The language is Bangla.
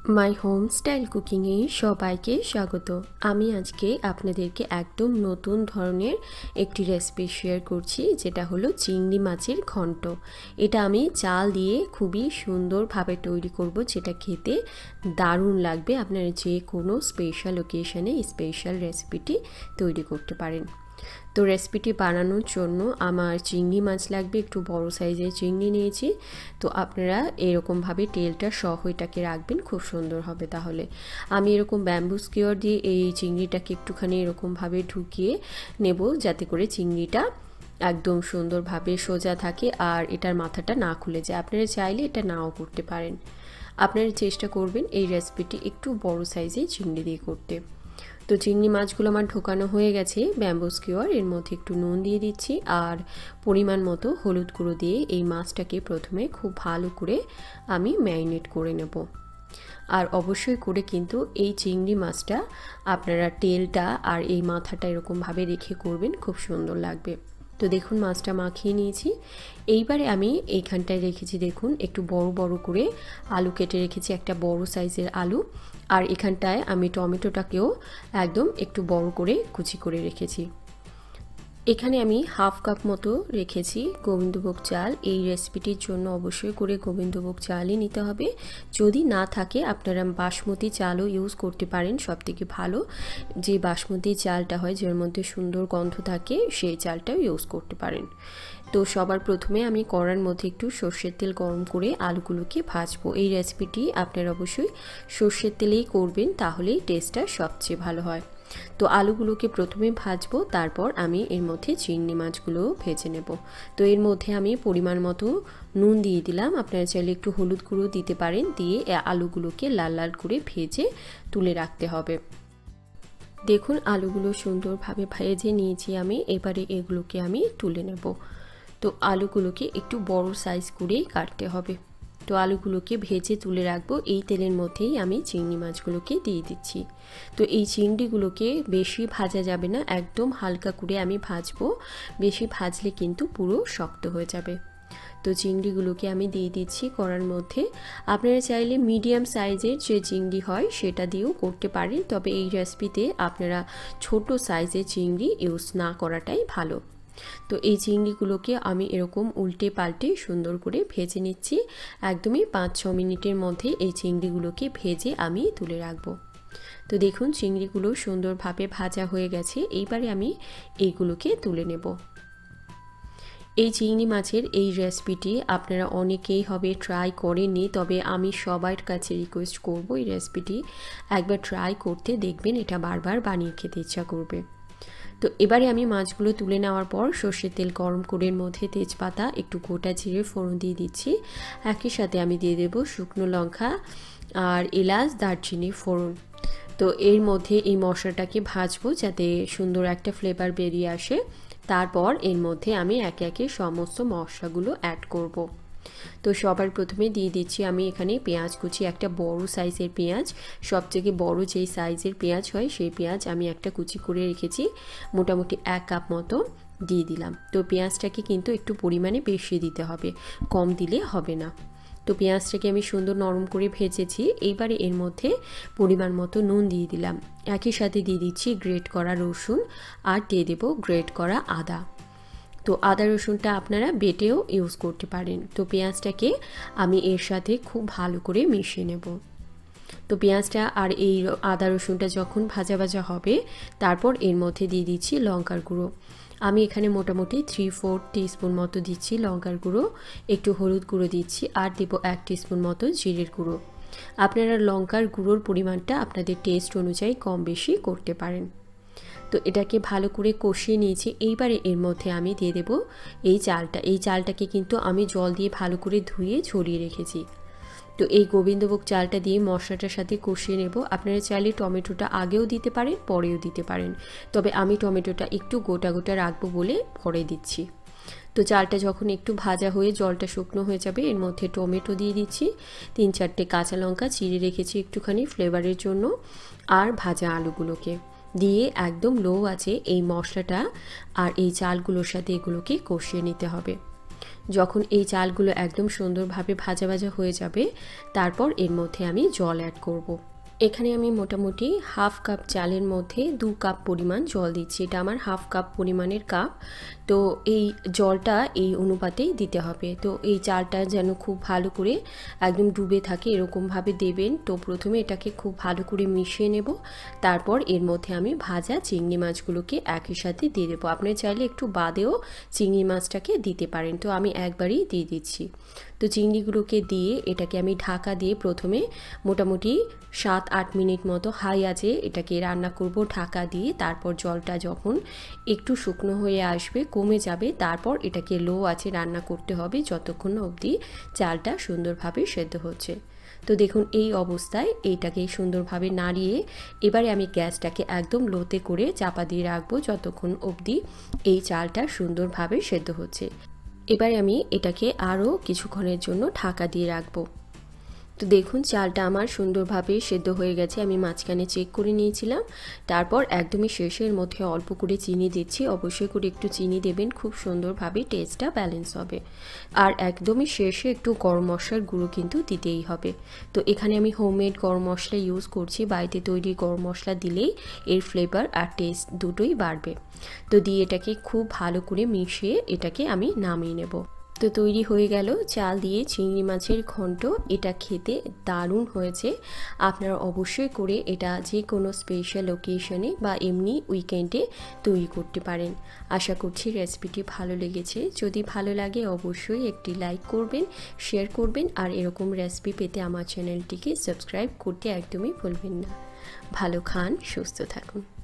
মাই হোম স্টাইল কুকিংয়ে সবাইকে স্বাগত। আমি আজকে আপনাদেরকে একদম নতুন ধরনের একটি রেসিপি শেয়ার করছি, যেটা হলো চিংড়ি মাছের ঘন্ট। এটা আমি চাল দিয়ে খুবই সুন্দরভাবে তৈরি করব, যেটা খেতে দারুণ লাগবে। আপনারা যে কোনো স্পেশাল ওকেশনে স্পেশাল রেসিপিটি তৈরি করতে পারেন। তো রেসিপিটি বানানোর জন্য আমার চিংড়ি মাছ লাগবে, একটু বড় সাইজের চিংড়ি নিয়েছি। তো আপনারা এরকমভাবে তেলটা সহ এটাকে রাখবেন, খুব সুন্দর হবে। তাহলে আমি এরকম ব্যাম্বু স্কিওর দিয়ে এই চিংড়িটাকে একটুখানি এরকমভাবে ঢুকিয়ে নেব, যাতে করে চিংড়িটা একদম সুন্দরভাবে সোজা থাকে আর এটার মাথাটা না খুলে যায়। আপনারা চাইলে এটা নাও করতে পারেন। আপনারা চেষ্টা করবেন এই রেসিপিটি একটু বড় সাইজের চিংড়ি দিয়ে করতে। তো চিংড়ি মাছগুলো আমার ঢোকানো হয়ে গেছে ব্যাম্বু স্কিওয়ার। এর মধ্যে একটু নুন দিয়ে দিচ্ছি আর পরিমাণ মতো হলুদ গুঁড়ো দিয়ে এই মাছটাকে প্রথমে খুব ভালো করে আমি ম্যারিনেট করে নেব। আর অবশ্যই করে কিন্তু এই চিংড়ি মাছটা আপনারা তেলটা আর এই মাথাটা এরকমভাবে রেখে করবেন, খুব সুন্দর লাগবে। তো দেখুন মাছটা মাখিয়ে নিয়েছি। এইবারে আমি এইখানটায় রেখেছি, দেখুন একটু বড় বড় করে আলু কেটে রেখেছি, একটা বড় সাইজের আলু। আর এখানটায় আমি টমেটোটাকেও একদম একটু বড় করে কুচি করে রেখেছি। এখানে আমি হাফ কাপ মতো রেখেছি গোবিন্দভোগ চাল। এই রেসিপিটির জন্য অবশ্যই করে গোবিন্দভোগ চালই নিতে হবে। যদি না থাকে আপনারা বাসমতি চালও ইউজ করতে পারেন, সবথেকে ভালো। যে বাসমতি চালটা হয়, যার মধ্যে সুন্দর গন্ধ থাকে, সেই চালটাও ইউজ করতে পারেন। তো সবার প্রথমে আমি কড়ার মধ্যে একটু সর্ষের তেল গরম করে আলুগুলোকে ভাজবো। এই রেসিপিটি আপনারা অবশ্যই সর্ষের তেলেই করবেন, তাহলেই টেস্টটা সবচেয়ে ভালো হয়। তো আলুগুলোকে প্রথমে ভাজবো, তারপর আমি এর মধ্যে চিংড়ি মাছগুলো ভেজে নেব। তো এর মধ্যে আমি পরিমাণ মতো নুন দিয়ে দিলাম। আপনারা চাইলে একটু হলুদ গুঁড়ো দিতে পারেন। দিয়ে আলুগুলোকে লাল লাল করে ভেজে তুলে রাখতে হবে। দেখুন আলুগুলো সুন্দরভাবে ভেজে নিয়েছি আমি। এবারে এগুলোকে আমি তুলে নেব। তো আলুগুলোকে একটু বড় সাইজ করেই কাটতে হবে। তো আলুগুলোকে ভেজে তুলে রাখবো। এই তেলের মধ্যেই আমি চিংড়ি মাছগুলোকে দিয়ে দিচ্ছি। তো এই চিংড়িগুলোকে বেশি ভাজা যাবে না, একদম হালকা করে আমি ভাজবো। বেশি ভাজলে কিন্তু পুরো শক্ত হয়ে যাবে। তো চিংড়িগুলোকে আমি দিয়ে দিচ্ছি কড়ার মধ্যে। আপনারা চাইলে মিডিয়াম সাইজের যে চিংড়ি হয় সেটা দিয়েও করতে পারেন, তবে এই রেসিপিতে আপনারা ছোট সাইজের চিংড়ি ইউজ না করাটাই ভালো। তো এই চিংড়িগুলোকে আমি এরকম উল্টে পাল্টে সুন্দর করে ভেজে নিচ্ছি। একদমই 5-6 মিনিটের মধ্যে এই চিংড়িগুলোকে ভেজে আমি তুলে রাখবো। তো দেখুন চিংড়িগুলো সুন্দরভাবে ভাজা হয়ে গেছে। এইবারে আমি এইগুলোকে তুলে নেব। এই চিংড়ি মাছের এই রেসিপিটি আপনারা অনেকেই হবে ট্রাই করেননি, তবে আমি সবার কাছে রিকোয়েস্ট করব এই রেসিপিটি একবার ট্রাই করতে, দেখবেন এটা বারবার বানিয়ে খেতে ইচ্ছা করবে। তো এবারে আমি মাছগুলো তুলে নেওয়ার পর সর্ষের তেল গরম করে এর মধ্যে তেজপাতা, একটু গোটা জিরে ফোড়ন দিয়ে দিচ্ছি। একই সাথে আমি দিয়ে দেব শুকনো লঙ্কা আর এলাচ, দারচিনি ফোড়ন। তো এর মধ্যে এই মশলাটাকে ভাজবো, যাতে সুন্দর একটা ফ্লেভার বেরিয়ে আসে। তারপর এর মধ্যে আমি একে একে সমস্ত মশলাগুলো অ্যাড করব। তো সবার প্রথমে দিয়ে দিচ্ছি আমি এখানে পেঁয়াজ কুচি, একটা বড় সাইজের পেঁয়াজ। সবথেকে বড় যেই সাইজের পেঁয়াজ হয় সেই পেঁয়াজ আমি একটা কুচি করে রেখেছি, মোটামুটি 1 কাপ মতো দিয়ে দিলাম। তো পেঁয়াজটাকে কিন্তু একটু পরিমাণে বেশি দিতে হবে, কম দিলে হবে না। তো পেঁয়াজটাকে আমি সুন্দর নরম করে ভেজেছি। এইবারে এর মধ্যে পরিমাণ মতো নুন দিয়ে দিলাম। একই সাথে দিয়ে দিচ্ছি গ্রেট করা রসুন আর দিয়ে দেবো গ্রেট করা আদা। তো আদা রসুনটা আপনারা বেটেও ইউজ করতে পারেন। তো পেঁয়াজটাকে আমি এর সাথে খুব ভালো করে মিশিয়ে নেব। তো পেঁয়াজটা আর এই আদা রসুনটা যখন ভাজা ভাজা হবে, তারপর এর মধ্যে দিয়ে দিচ্ছি লঙ্কার গুঁড়ো। আমি এখানে মোটামুটি 3-4 টিস্পুন মতো দিচ্ছি লঙ্কার গুঁড়ো, একটু হলুদ গুঁড়ো দিচ্ছি আর দেব 1 টিস্পুন মতো জিরের গুঁড়ো। আপনারা লঙ্কার গুঁড়োর পরিমাণটা আপনাদের টেস্ট অনুযায়ী কম বেশি করতে পারেন। তো এটাকে ভালো করে কষিয়ে নিয়েছি। এইবারে এর মধ্যে আমি দিয়ে দেব এই চালটা। এই চালটাকে কিন্তু আমি জল দিয়ে ভালো করে ধুয়ে ছড়িয়ে রেখেছি। তো এই গোবিন্দভোগ চালটা দিয়ে মশলাটার সাথে কষিয়ে নেব। আপনারা চাইলে টমেটোটা আগেও দিতে পারেন, পরেও দিতে পারেন, তবে আমি টমেটোটা একটু গোটা গোটা রাখবো বলে পরে দিচ্ছি। তো চালটা যখন একটু ভাজা হয়ে জলটা শুকনো হয়ে যাবে, এর মধ্যে টমেটো দিয়ে দিচ্ছি, 3-4টে কাঁচা লঙ্কা চিড়ে রেখেছি একটুখানি ফ্লেভারের জন্য, আর ভাজা আলুগুলোকে দিয়ে একদম লো আছে এই মশলাটা আর এই চালগুলোর সাথে এগুলোকে কষিয়ে নিতে হবে। যখন এই চালগুলো একদম সুন্দরভাবে ভাজা ভাজা হয়ে যাবে তারপর এর মধ্যে আমি জল অ্যাড করব। এখানে আমি মোটামুটি হাফ কাপ চালের মধ্যে 2 কাপ পরিমাণ জল দিচ্ছি। এটা আমার হাফ কাপ পরিমাণের কাপ। তো এই জলটা এই অনুপাতেই দিতে হবে। তো এই চালটা যেন খুব ভালো করে একদম ডুবে থাকে এরকমভাবে দেবেন। তো প্রথমে এটাকে খুব ভালো করে মিশিয়ে নেব, তারপর এর মধ্যে আমি ভাজা চিংড়ি মাছগুলোকে একই সাথে দিয়ে দেবো। আপনি চাইলে একটু বাদেও চিংড়ি মাছটাকে দিতে পারেন, তো আমি একবারই দিয়ে দিচ্ছি। তো চিংড়িগুলোকে দিয়ে এটাকে আমি ঢাকা দিয়ে প্রথমে মোটামুটি 7-8 মিনিট মতো হাই আঁচে এটাকে রান্না করব ঢাকা দিয়ে। তারপর জলটা যখন একটু শুকনো হয়ে আসবে, কমে যাবে, তারপর এটাকে লো আঁচে রান্না করতে হবে যতক্ষণ অবধি চালটা সুন্দরভাবে সেদ্ধ হচ্ছে। তো দেখুন এই অবস্থায় এইটাকে সুন্দরভাবে নাড়িয়ে এবারে আমি গ্যাসটাকে একদম লোতে করে চাপা দিয়ে রাখবো যতক্ষণ অবধি এই চালটা সুন্দরভাবে সেদ্ধ হচ্ছে। এবারে আমি এটাকে আরও কিছুক্ষণের জন্য ঢাকা দিয়ে রাখবো। তো দেখুন চালটা আমার সুন্দরভাবে সেদ্ধ হয়ে গেছে। আমি মাঝখানে চেক করে নিয়েছিলাম। তারপর একদমই শেষের মধ্যে অল্প করে চিনি দিচ্ছি। অবশ্যই করে একটু চিনি দেবেন, খুব সুন্দরভাবে টেস্টটা ব্যালেন্স হবে। আর একদমই শেষে একটু গরম মশলার গুঁড়ো কিন্তু দিতেই হবে। তো এখানে আমি হোমমেড গরম মশলা ইউজ করছি। বাড়িতে তৈরি গরম মশলা দিলেই এর ফ্লেভার আর টেস্ট দুটোই বাড়বে। তো দিয়ে এটাকে খুব ভালো করে মিশিয়ে এটাকে আমি নামিয়ে নেব। তো তৈরি হয়ে গেল চাল দিয়ে চিংড়ি মাছের ঘন্ট। এটা খেতে দারুণ হয়েছে। আপনারা অবশ্যই করে এটা যে কোনো স্পেশাল ওকেশনে বা এমনি উইকেন্ডে তৈরি করতে পারেন। আশা করছি রেসিপিটি ভালো লেগেছে। যদি ভালো লাগে অবশ্যই একটি লাইক করবেন, শেয়ার করবেন, আর এরকম রেসিপি পেতে আমার চ্যানেলটিকে সাবস্ক্রাইব করতে একদমই ভুলবেন না। ভালো খান, সুস্থ থাকুন।